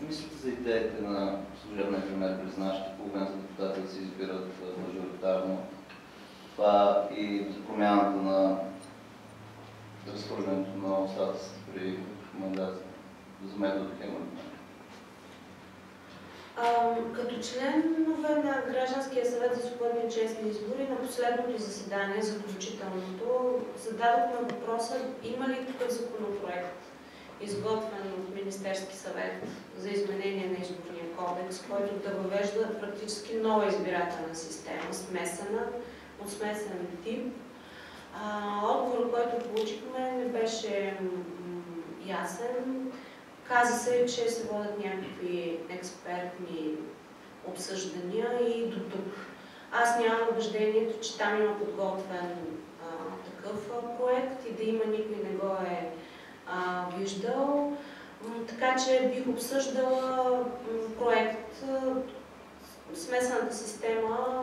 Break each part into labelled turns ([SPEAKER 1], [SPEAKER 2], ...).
[SPEAKER 1] мислите за идеите на служебния премиер през нашите половин за депутати да се избират мажоритарно? Това и за промяната на разхвърлянето на остатъците при мандата за метода Хемърт?
[SPEAKER 2] Като членове на Гражданския съвет за свободни и честни избори на последното заседание, заключителното, зададохме въпроса има ли такъв законопроект, изготвен от Министерски съвет за изменение на изборния кодекс, който да въвежда практически нова избирателна система, смесена, от смесен тип. Отговорът, който получихме, не беше ясен. Каза се, че се водят някакви експертни обсъждания и до тук. Аз нямам убеждението, че там има подготвен такъв проект и да има никой не го е виждал. Така че бих обсъждала проект. Смесената система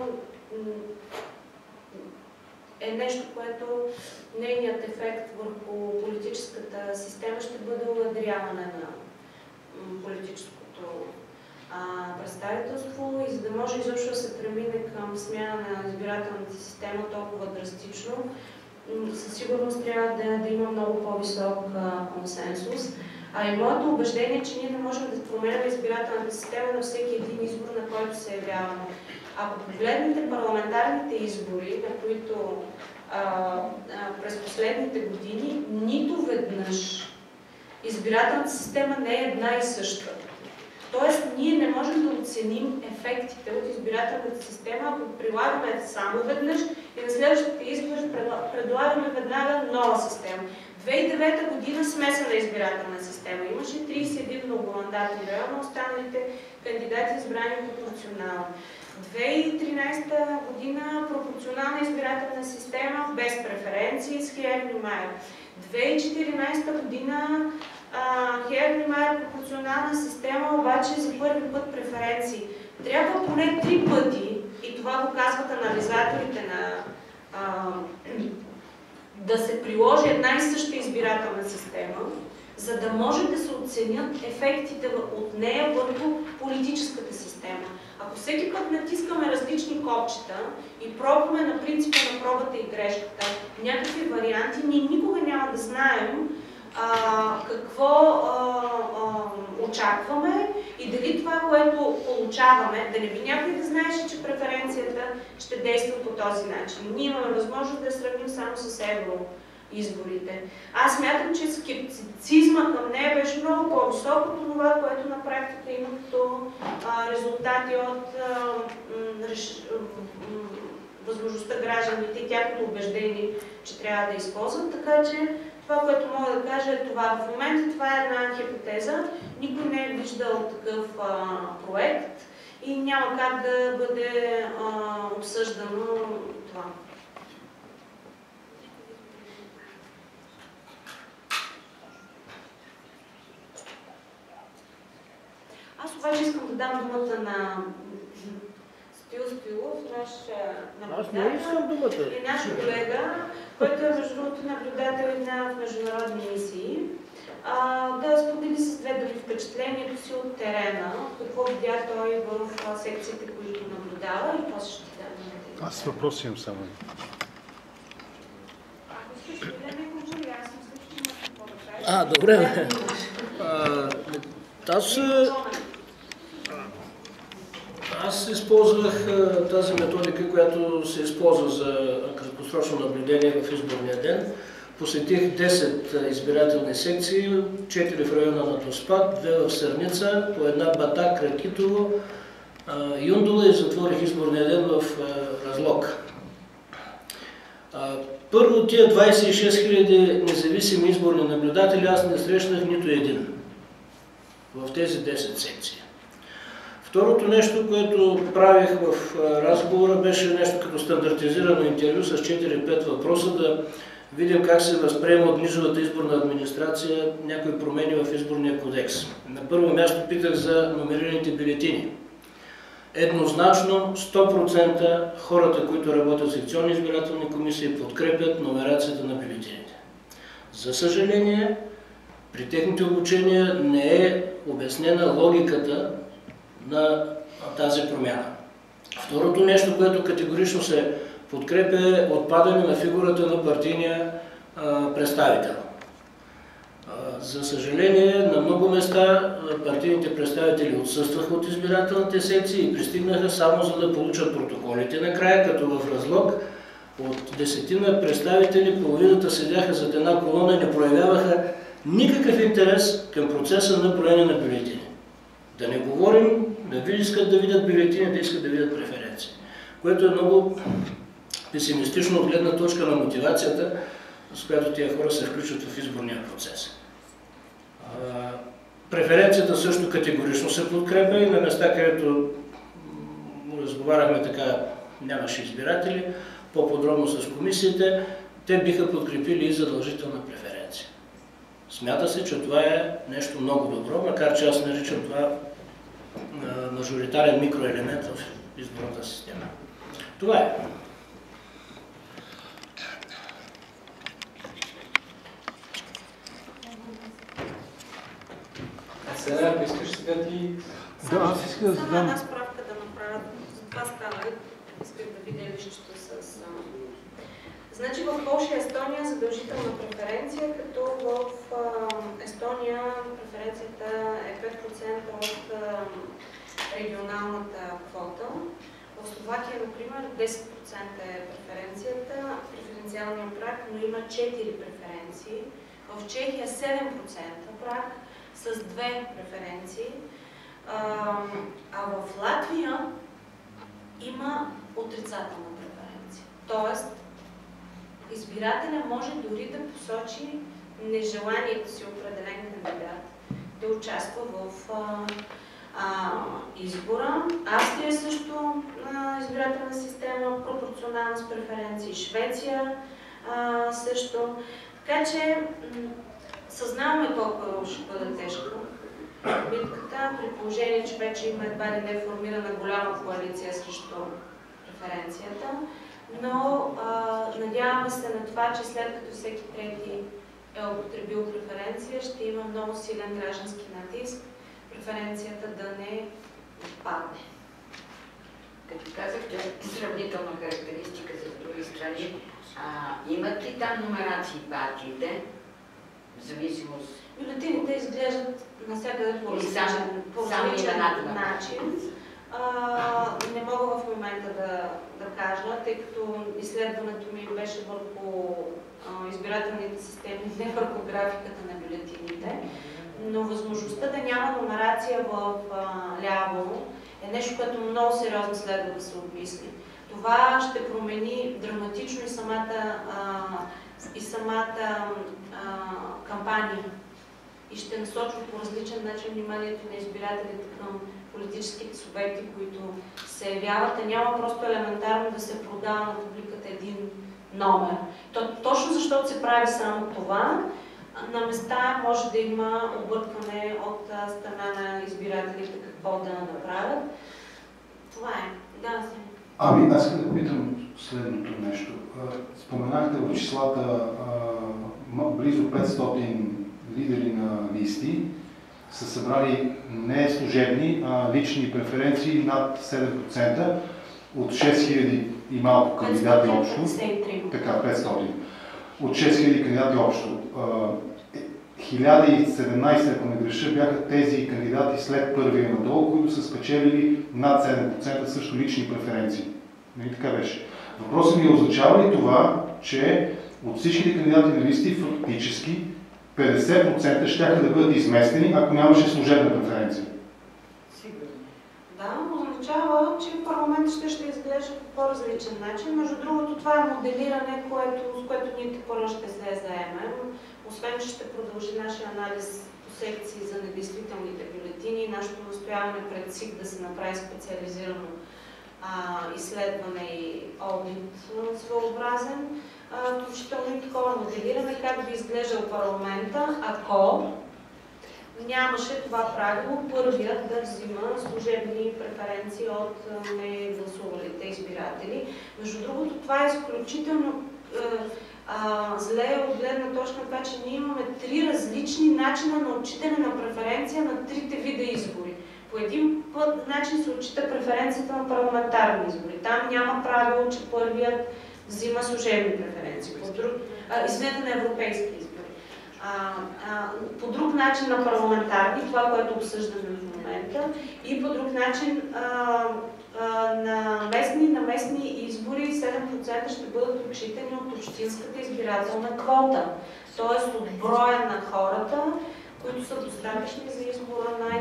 [SPEAKER 2] е нещо, което нейният ефект върху политическата система ще бъде уедряване на политическото представителство и за да може изобщо да се премине към смяна на избирателната система толкова драстично, със сигурност трябва да има много по-висок консенсус. А и моето убеждение е, че ние не можем да променяме избирателната система на всеки един избор, на който се явяваме. Ако погледнете парламентарните избори, на които през последните години нито веднъж избирателната система не е една и съща. Тоест, ние не можем да оценим ефектите от избирателната система, ако прилагаме само веднъж и на следващите избори предлагаме веднага нова система. 2009 година смесена избирателна система. Имаше 31 многомандатни района, останалите кандидати избрани пропорционално. 2013 година пропорционална избирателна система без преференции с Хеерни-Майер. 2014 година Хеерни-Майер пропорционална система, обаче за първи път преференции. Трябва поне 3 пъти, и това го казват анализаторите да се приложи една и съща избирателна система, за да може да се оценят ефектите от нея върху политическата система. Ако всеки път натискаме различни копчета и пробваме на принципа на пробата и грешката някакви варианти, ние никога няма да знаем какво очакваме и дали това, което получаваме, да не би някой да знаеше, че преференцията ще действа по този начин. Ние имаме възможност да я сравним само с евроизборите. Аз смятам, че скептицизма към нея беше много по-висок от това, което на практика има като резултати от възможността гражданите и тяхното убеждение, че трябва да използват. Така че това, което мога да кажа е това. В момента това е една хипотеза. Никой не е виждал такъв проект и няма как да бъде обсъждано това. Аз обаче искам да дам думата на Стоил Стоилов, наш наблюдател и наш колега, който е между другото наблюдател в международни мисии, да сподели с 2 думи впечатлението си от терена, какво видя той в секциите, които наблюдава и после ще ти дам.
[SPEAKER 3] Аз въпроси имам само.
[SPEAKER 2] Ако искаш да не го чули, аз мисля, че имаш какво да кажеш.
[SPEAKER 4] Добре. Аз използвах тази методика, която се използва за краткосрочно наблюдение в изборния ден. Посетих 10 избирателни секции, 4 в района на Доспат, 2 в Сърница, по една Батак, Ракитово, Юндола и затворих изборния ден в Разлог. Първо от тия 26 000 независими изборни наблюдатели аз не срещнах нито един в тези 10 секции. Второто нещо, което правих в разговора, беше нещо като стандартизирано интервю с 4-5 въпроса, да видим как се възприема от низовата изборна администрация някои промени в изборния кодекс. На първо място питах за номерираните бюлетини. Еднозначно 100% хората, които работят в секционни избирателни комисии, подкрепят номерацията на бюлетините. За съжаление, При техните обучения не е обяснена логиката на тази промяна. Второто нещо, което категорично се подкрепя, е отпадане на фигурата на партийния представител. За съжаление, на много места партийните представители отсъстваха от избирателните секции и пристигнаха само за да получат протоколите накрая, като в разлог от 10 представители половината седяха зад една колона и не проявяваха никакъв интерес към процеса на броене на бюлетини. Да не говорим, да искат да видят бюлетини, да искат да видят преференции, което е много песимистично от гледна точка на мотивацията, с която тия хора се включват в изборния процес. Преференцията също категорично се подкрепя и на места, където разговаряхме така, нямаше избиратели, по-подробно с комисиите, те биха подкрепили и задължителна преференция. Смята се, че това е нещо много добро, макар че аз наричам това мажоритарен микроелемент в изборната система. Това е.
[SPEAKER 3] Сега, ако искаш сега ти...
[SPEAKER 5] Да, аз искам да
[SPEAKER 2] Само
[SPEAKER 5] задам...
[SPEAKER 2] една справка да направя. За това стана. Исках да видя лището с... Значи в Полша и Естония е задължителна преференция, като в Естония преференцията е 5% от регионалната квота. В Словакия, например, 10% е преференцията, преференциалния праг, но има 4 преференции. В Чехия 7% праг с 2 преференции. А в Латвия има отрицателна преференция. Тоест, избирателя може дори да посочи нежеланието си определен кандидат да участва в избора. Австрия също избирателна система, пропорционална с преференции. Швеция също. Така че съзнаваме колко ще бъде тежка битката, при положение, че вече има едва ли не формирана голяма коалиция срещу преференцията. Но надяваме се на това, че след като всеки трети е употребил преференция, ще има много силен граждански натиск преференцията да не отпадне.
[SPEAKER 6] Като казахте сравнителна характеристика за други страни, имат ли там номерации партиите, в зависимост?
[SPEAKER 2] Бюлетините изглеждат навсякъде по различен начин. Не мога в момента да кажа, тъй като изследването ми беше върху избирателните системи, не върху графиката на бюлетините, но възможността да няма номерация в ляво е нещо, което много сериозно следва да се обмисли. Това ще промени драматично и самата кампания и ще насочва по различен начин вниманието на избирателите към политическите субекти, които се явяват, а няма просто елементарно да се продава на публиката един номер. Точно защото се прави само това, на места може да има объркване от страна на избирателите какво да направят. Това е. Да,
[SPEAKER 5] Ами, аз искам да питам следното нещо. Споменахте в числата близо 500 лидери на листи са събрали не служебни, а лични преференции над 7% от 6000 и малко кандидати общо. Така, 500. От 6000 кандидати общо. 1017, ако не греша, бяха тези кандидати след първия надолу, които са спечелили над 7% също лични преференции. Нали така беше? Въпросът ми означава ли това, че от всичките кандидати на листи фактически 50% щяха да бъдат изместени, ако нямаше служебна преференция?
[SPEAKER 6] Сигурно.
[SPEAKER 2] Да, означава, че парламентът ще изглежда по по-различен начин. Между другото, това е моделиране, с което ние тепърва ще се заемем. Освен, че ще продължи нашия анализ по секции за недействителните бюлетини, нашето настояване пред СИК да се направи специализирано изследване и одит своеобразен, включително и такова моделиране как би изглеждал парламента, ако нямаше това правило първият да взима служебни преференции от негласувалите избиратели. Между другото, това е изключително Зле от гледна точка на това, че ние имаме 3 различни начина на отчитане на преференция на 3-те вида избори. По един начин се отчита преференцията на парламентарни избори. Там няма правило, че първият взима служебни преференции. Извинете, на европейски избори. По друг начин на парламентарни, това, което обсъждаме в момента, и по друг начин на местни избори 7% ще бъдат отчитани от общинската избирателна квота, т.е. от броя на хората, които са достатъчни за избора на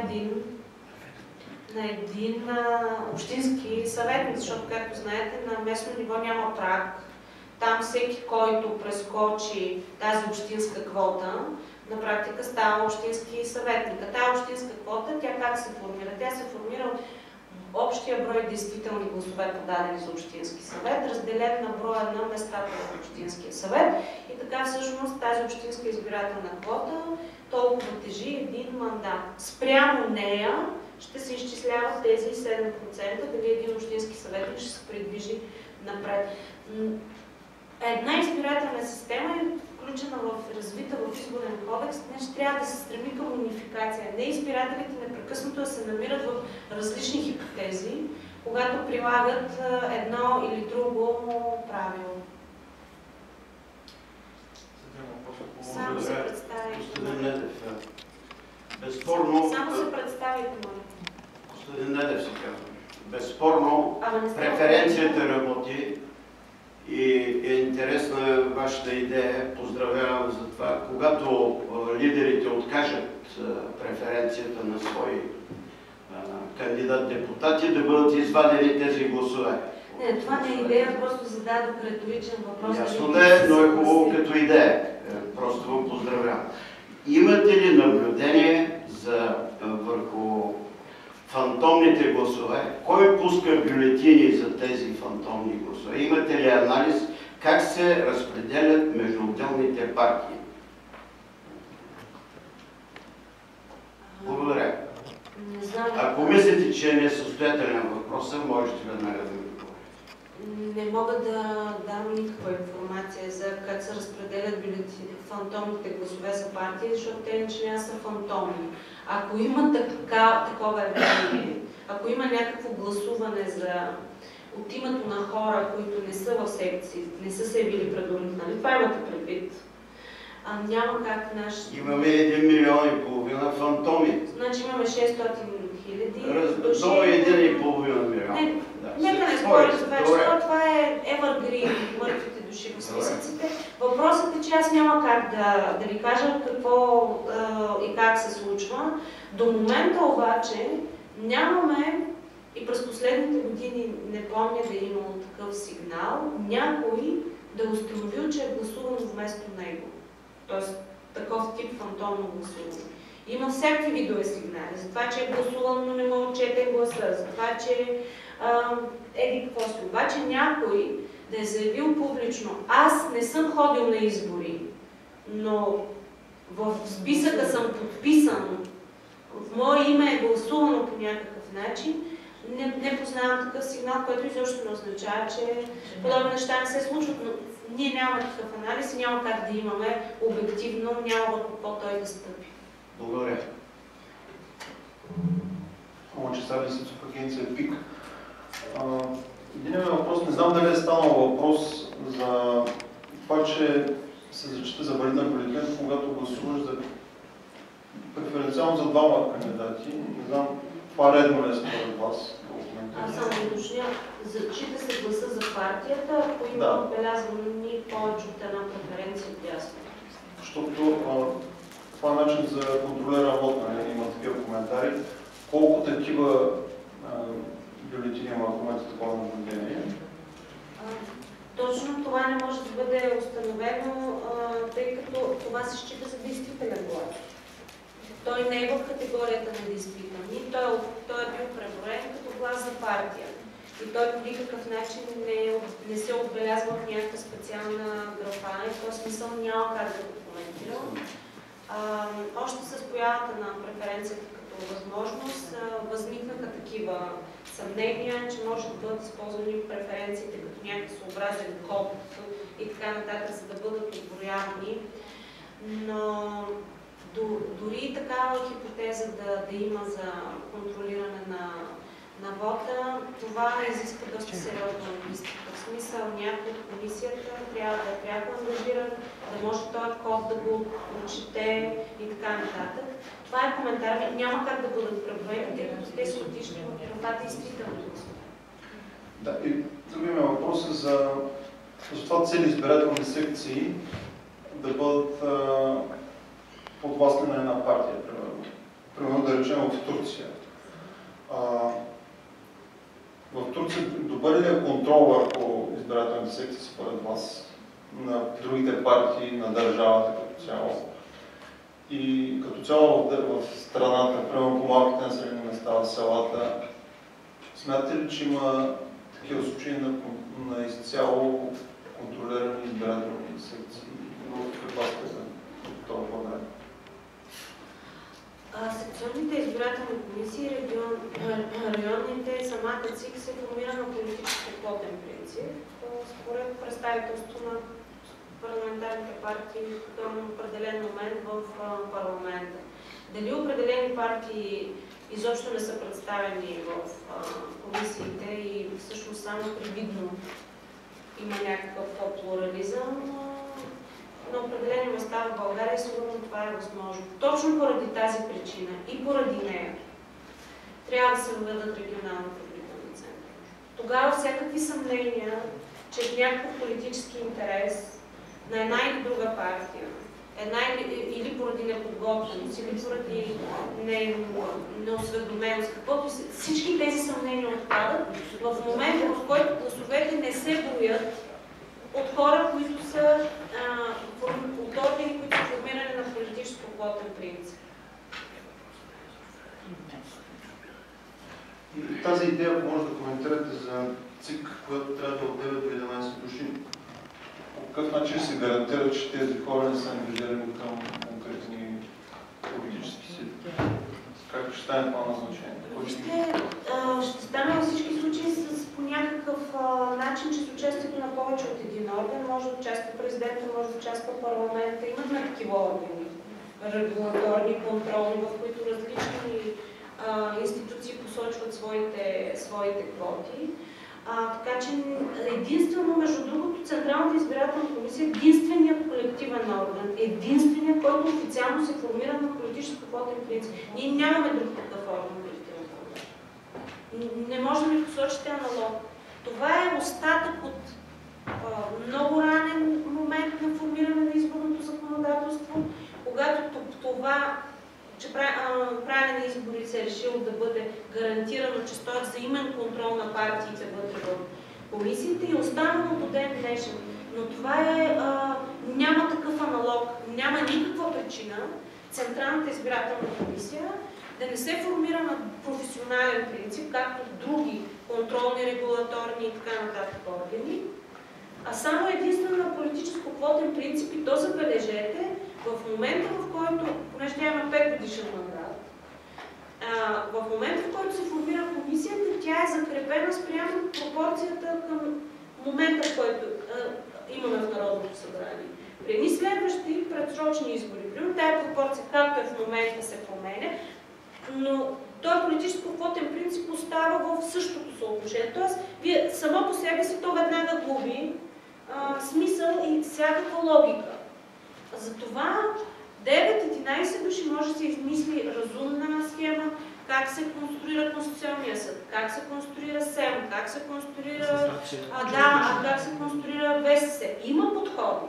[SPEAKER 2] един общински съветник, защото, както знаете, на местно ниво няма праг. Там всеки, който прескочи тази общинска квота, на практика става общински съветник. А тази общинска квота, тя как се формира? Тя се формира от общия брой действителни гласове, подадени за общински съвет, разделен на броя на местата в общинския съвет. И така всъщност тази общинска избирателна квота толкова тежи един мандат. Спрямо нея ще се изчисляват тези 7%, дали един общински съветник ще се придвижи напред. Една избирателна система е включена развита в изборен кодекс, днес трябва да се стреми към унификация. Не избирателите непрекъснато да се намират в различни хипотези, когато прилагат едно или друго правило. Само се представите.
[SPEAKER 7] Безспорно...
[SPEAKER 2] Само се представите, моля.
[SPEAKER 7] Господин Недев се казва. Безспорно преференцията работи и е интересна вашата идея. Поздравявам за това. Когато лидерите откажат преференцията на свои кандидат-депутати, да бъдат извадени тези гласове.
[SPEAKER 2] Не, това не е идея, просто зададох риторичен въпрос.
[SPEAKER 7] Ясно да е, но е хубаво като идея. Просто го поздравявам. Имате ли наблюдение върху фантомните гласове? Кой пуска бюлетини за тези фантомни гласове? Имате ли анализ как се разпределят между отделните партии? Благодаря.
[SPEAKER 2] Не знам.
[SPEAKER 7] Ако мислите, че е несъстоятелен въпрос, можете веднага да ми говорите.
[SPEAKER 2] Не мога да дам никаква информация за как се разпределят фантомните гласове за партии, защото те не са фантомни. Ако има такова явление, ако има някакво гласуване от името на хора, които не са в секции, не са се явили предварително, това имате предвид, няма как нашите...
[SPEAKER 7] Имаме 1,5 милиона фантоми.
[SPEAKER 2] Значи имаме 600 000 души.
[SPEAKER 7] До 1,5 милиона.
[SPEAKER 2] Нека не спорим за това, защото това е evergreen, мъртвите души в списъците. Въпросът е, че аз няма как да ви кажа какво и как се случва. До момента обаче нямаме, и през последните години не помня да е имало такъв сигнал, някой да е установил, че е гласувал вместо него. Тоест такъв тип фантомно гласуване. Има всякакви видове сигнали. За това, че е гласувал, но не му отчетен гласа. За това, че еди какво си. Обаче някой да е заявил публично: аз не съм ходил на избори, но в списъка съм подписан, в мое име е гласувано по някакъв начин, не познавам такъв сигнал, който изобщо не означава, че подобни неща не се случват, но ние нямаме такъв анализ и няма как да имаме обективно, няма върху какво той да стъпи.
[SPEAKER 7] Благодаря.
[SPEAKER 8] Лъчезар Лисицов, агенция ПИК. Единият въпрос, не знам дали е станал въпрос за това, че се зачита за валидна бюлетина, когато гласуваш преференциално за двама кандидати. Не знам, това редно ли е според вас?
[SPEAKER 2] Аз само уточня, зачита се гласа за партията, ако има отбелязвани повече от една преференция дясно.
[SPEAKER 8] Защото това е начин за контролиран вод, има такива коментари. Колко такива бюлетини има в момента такова наблюдение?
[SPEAKER 2] Точно това не може да бъде установено, тъй като това се счита за действителен глас. Той не е в категорията на действителни, той е бил преброен като глас за партия. И той по никакъв начин не се отбелязва в някаква специална графа, и в този смисъл няма как да го коментирам. Още с появата на преференцията като възможност възникнаха такива съмнения, че може да бъдат използвани преференциите като някакъв съобразен код и така нататък, за да бъдат отброявани. Но дори и такава хипотеза да има за контролиране на вота, това изисква доста сериозна логистика. В смисъл, някой от комисията трябва да е пряко ангажиран, да може този код да го прочете и така нататък. Това е коментар, няма как да бъдат преброени, тъй като те са отишли в това действително.
[SPEAKER 8] Да, и другият ми въпрос е за това цели избирателни секции да бъдат подвластни на една партия, примерно да речем в Турция. В Турция добър ли е контрол върху избирателните секции според вас на другите партии, на държавата като цяло? И като цяло в страната, примерно по малките населени места, в селата, смятате ли, че има такива случаи на изцяло контролирани избирателни секции? В каква степен това време?
[SPEAKER 2] Секционните избирателни комисии, районните, самата ЦИК се формира на политически квотен принцип, според представителство на парламентарните партии до определен момент в парламента. Дали определени партии изобщо не са представени в комисиите и всъщност само привидно има някакъв плурализъм, на определени места в България сигурно това е възможно. Точно поради тази причина и поради нея трябва да се въведат регионални наблюдателни центрове. Тогава всякакви съмнения, че в някакъв политически интерес на една или друга партия, или поради неподготвеност, или поради неосведоменост, каквото всички тези съмнения отпадат в момента, в който гласовете не се броят от хора, които са от органи, които са формирани на политическо квотен принцип.
[SPEAKER 8] И тази идея, ако може да коментирате за ЦИК, която трябва да от 9 до 11 души, по какъв начин се гарантира, че тези хора не са ангажирани към конкретни политически сили? Как ще стане това назначение?
[SPEAKER 2] Ще стане във всички случаи по някакъв начин, че с участието на повече от един орган. Може да участва президента, може да участва парламента. Имаме такива органи, регулаторни, контролни, в които различни институции посочват своите квоти. Така че единствено, между другото, Централната избирателна комисия е единственият колективен орган, единственият, който официално се формира на политическо квотен принцип. Ние нямаме друг такъв орган. Не може да ми посочите аналог. Това е остатък от много ранен момент на формиране на изборното законодателство, когато това, че правене на избори се е решило да бъде гарантирано, че стоят взаимен контрол на партиите вътре в комисиите и останало до ден днешен. Но това няма такъв аналог, няма никаква причина Централната избирателна комисия да не се формира на професионален принцип, както други контролни, регулаторни и така нататък органи, а само единствено на политическо-квотен принцип и то забележете, в момента, в който, понеже тя има 5 годишен мандат, в момента, в който се формира комисията, тя е закрепена спрямо пропорцията към момента, в който имаме в Народното събрание. При едни следващи предсрочни избори, примерно тая пропорция, както е в момента, се променя, но този политическо-квотен принцип остава в същото съотношение. Тоест, вие само по себе си то веднага губи смисъл и всякаква логика. Затова 9-11 души може да се измисли разумна схема, как се конструира Конституционния съд, как се конструира СЕМ, как се конструира как се конструира ВСС. Има подходи,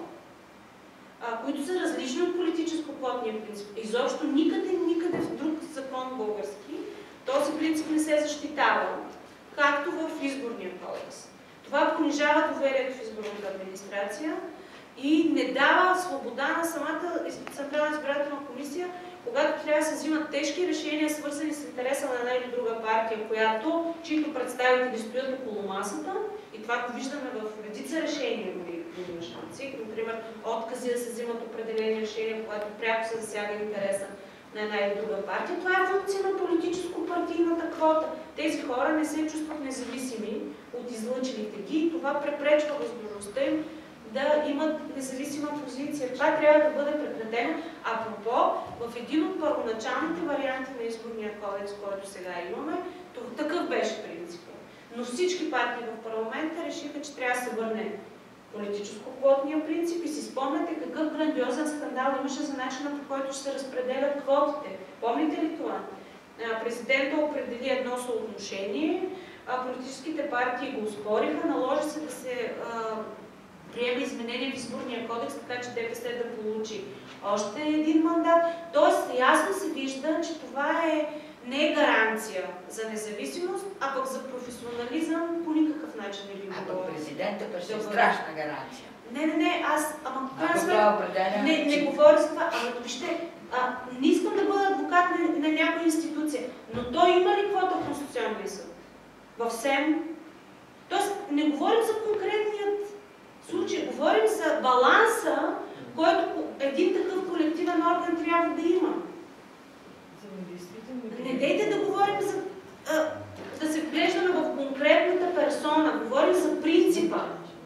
[SPEAKER 2] които са различни от политическо-квотния принцип. Изобщо никъде в друг закон български този принцип не се защитава, както в изборния кодекс. Това понижава доверието в изборната администрация и не дава свобода на самата Централна избирателна комисия, когато трябва да се взимат тежки решения, свързани с интереса на една или друга партия, чието представители стоят около масата, и това го виждаме в редица решения на ЦИК, например, откази да се взимат определени решения, когато пряко се засяга интереса на една или друга партия. Това е функция на политическо-партийната квота. Тези хора не се чувстват независими от излъчилите ги и това препречва възможността им да имат независима позиция. Това трябва да бъде прекратено. Апропо, в един от първоначалните варианти на изборния кодекс, който сега имаме, такъв беше принципът. Но всички партии в парламента решиха, че трябва да се върне политическо-квотния принцип и си спомняте какъв грандиозен скандал имаше за начина, по който ще се разпределят квотите. Помните ли това? Президентът определи едно съотношение, политическите партии го успориха, наложи се да се приеме изменение в изборния кодекс, така че ДПС да получи още един мандат. Тоест ясно се вижда, че това не е гаранция за независимост, а пък за професионализъм по никакъв начин не би
[SPEAKER 6] А
[SPEAKER 2] било.
[SPEAKER 6] пък президента пък е страшна гаранция.
[SPEAKER 2] Не, аз,
[SPEAKER 6] не
[SPEAKER 2] говоря за това. Вижте, не искам да бъда адвокат на някоя институция, но той има ли квота в Конституционния съд? В СЕМ? Тоест, не говорим за конкретният случай, говорим за баланса, който един такъв колективен орган трябва да има. Не дейте да говорим за да се вглеждаме в конкретната персона, говорим за принципа.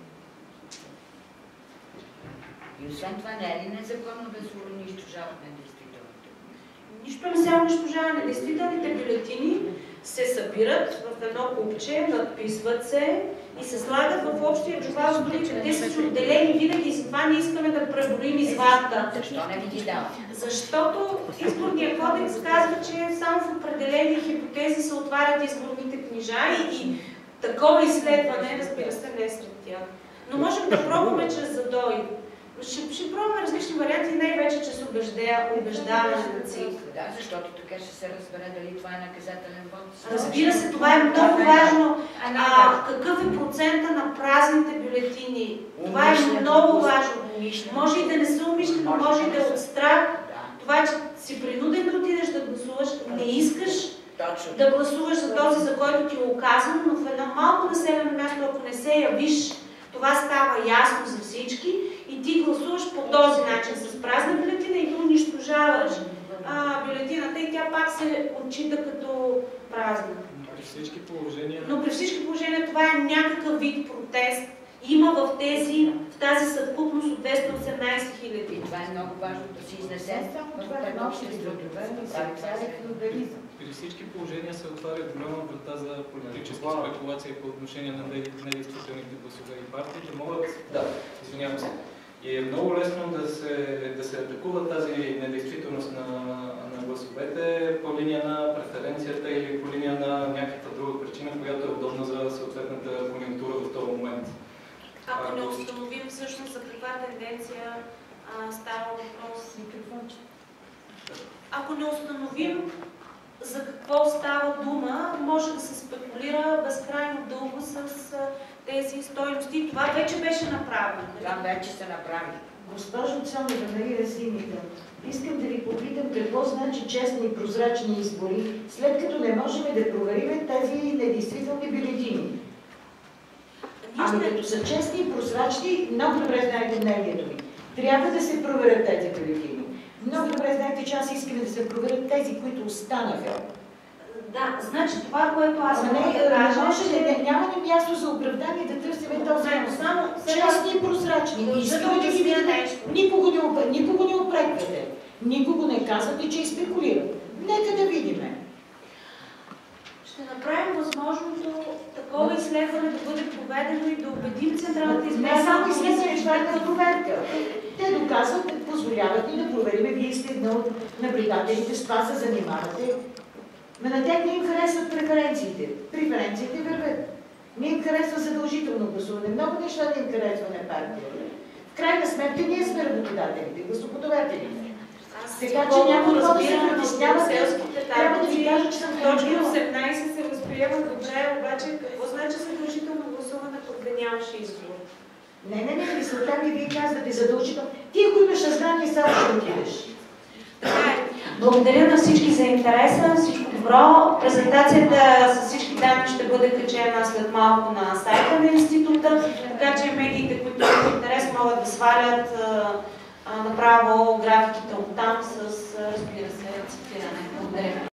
[SPEAKER 6] И освен това не е ли незаконно да се унищожават недействителните?
[SPEAKER 2] Нищо не се унищожава. Недействителните бюлетини се събират в едно купче, надписват се и се слагат в общия джобал с другите. Те са си отделени винаги и затова не искаме да преброим извадка.
[SPEAKER 6] Защо не ви ги дават?
[SPEAKER 2] Защото изборният кодекс казва, че само в определени хипотези се отварят изборните книжа и такова изследване, разбира се, не е сред тях. Но можем да пробваме чрез задой. Ще пробваме различни варианти, най-вече чрез убеждаване на ЦИК.
[SPEAKER 6] Да, защото така ще се разбере дали това е наказателен вод.
[SPEAKER 2] Разбира се, това е много важно. Какъв е процента на празните бюлетини? Това е много важно. Може и да не са умишлено, може и да е от страх. Това, че си принуден да отидеш да гласуваш, не искаш да гласуваш за този, за който ти е оказано, но в едно малко населено място, ако не се явиш, това става ясно за всички и ти гласуваш по този начин с празна бюлетина и ти унищожаваш бюлетината и тя пак се отчита като празна.
[SPEAKER 3] Но при всички положения
[SPEAKER 2] това е някакъв вид протест. Има в тази съвкупност от 218 хиляди.
[SPEAKER 6] И това е много важно да се изнесе.
[SPEAKER 3] При всички положения се отваря голяма врата за политически спекулации по отношение на недействителните гласове и партиите могат, извинявам се, и е много лесно да се атакува тази недействителност на гласовете по линия на преференцията или по линия на някаква друга причина, която е удобна за съответната конъюнктура в този момент.
[SPEAKER 2] Ако не установим всъщност за каква тенденция става въпрос. Ако не установим за какво става дума, може да се спекулира безкрайно дълго с тези стойности. Това вече беше направено.
[SPEAKER 6] Това вече се направи.
[SPEAKER 9] Госпожо Цонева, Мария Симита, искам да ви попитам какво значи честни и прозрачни избори, след като не можем да проверим тези недействителни бюлетини. Ами като са честни и прозрачни, много добре знаете мнението ми. Трябва да се проверят тези бюлетини. Много добре знаете, че аз искам да се проверят тези, които останаха.
[SPEAKER 2] Да, значи това, което аз мога да кажа,
[SPEAKER 9] няма ли място за оправдание да търсим този честни и прозрачни. Искаме да ги видим. Никого не упреквате. Никого не казвате, че спекулира. Нека да видиме.
[SPEAKER 2] Ще направим възможното такова изследване да бъде проведено и да убедим Централната избирателна.
[SPEAKER 9] Не само изследване, това е проверка. Те доказват, позволяват ни да проверим. Вие сте едно от наблюдателите, с това се занимавате. Но на тях не им харесват преференциите. Преференциите вървят. Не им харесва задължително гласуване. Много неща не им харесва на партията. В крайна сметка ние сме работодателите, гласоподавателите. Така че някой да се притеснява, трябва да ви кажа, че съм
[SPEAKER 2] точки 18 се възприема добре, обаче какво значи задължително гласуване, ако да нямаше избор?
[SPEAKER 9] Не, мисълта ми вие казвате задължително. Ти, ако имаш съзнание, само ще отидеш.
[SPEAKER 2] Благодаря на всички за интереса, всичко добро. Презентацията с всички данни ще бъде качена след малко на сайта на института, така че медиите, които имат интерес, могат да свалят направо графиките от там с, разбира се, цитиране. Благодаря.